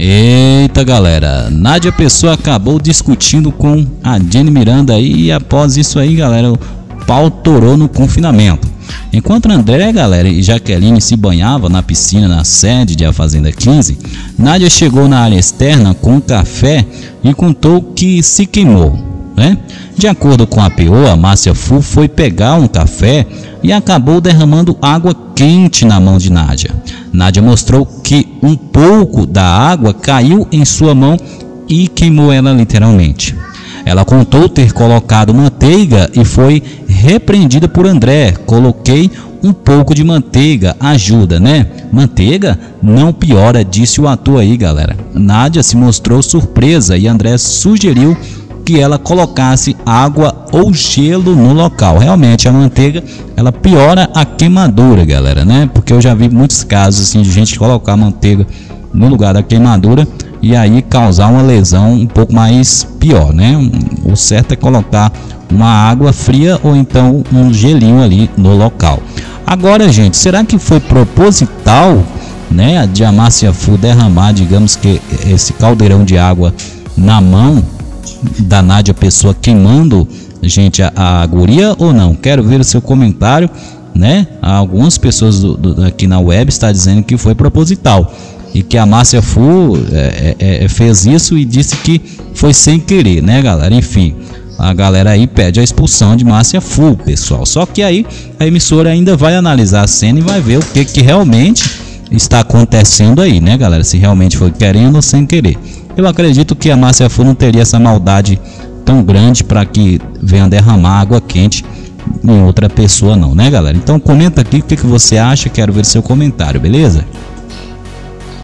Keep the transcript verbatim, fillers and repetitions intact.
Eita galera, Nádia Pessoa acabou discutindo com a Jenny Miranda aí, e após isso aí galera, o pau torou no confinamento. Enquanto André, galera, e Jaqueline se banhavam na piscina na sede de A Fazenda quinze, Nádia chegou na área externa com um café e contou que se queimou, né? De acordo com a P O, a Márcia Fu foi pegar um café e acabou derramando água quente na mão de Nádia. Nádia mostrou que um pouco da água caiu em sua mão e queimou ela literalmente. Ela contou ter colocado manteiga e foi repreendida por André. Coloquei um pouco de manteiga, ajuda, né? Manteiga não piora, disse o ator aí, galera. Nádia se mostrou surpresa e André sugeriu que ela colocasse água ou gelo no local. Realmente a manteiga ela piora a queimadura, galera, né? Porque eu já vi muitos casos assim de gente colocar manteiga no lugar da queimadura e aí causar uma lesão um pouco mais pior, né? O certo é colocar uma água fria ou então um gelinho ali no local. Agora, gente, será que foi proposital, né, de a Márcia Fu derramar, digamos que esse caldeirão de água na mão da Nádia Pessoa, queimando, gente, a, a guria ou não? Quero ver o seu comentário, né? Algumas pessoas do, do, aqui na web está dizendo que foi proposital e que a Márcia Fu é, é, fez isso e disse que foi sem querer, né, galera? Enfim, a galera aí pede a expulsão de Márcia Fu, pessoal. Só que aí a emissora ainda vai analisar a cena e vai ver o que, que realmente está acontecendo aí, né, galera? Se realmente foi querendo ou sem querer. Eu acredito que a Márcia Fu não teria essa maldade tão grande para que venha derramar água quente em outra pessoa não, né, galera? Então comenta aqui o que, que você acha, quero ver seu comentário, beleza?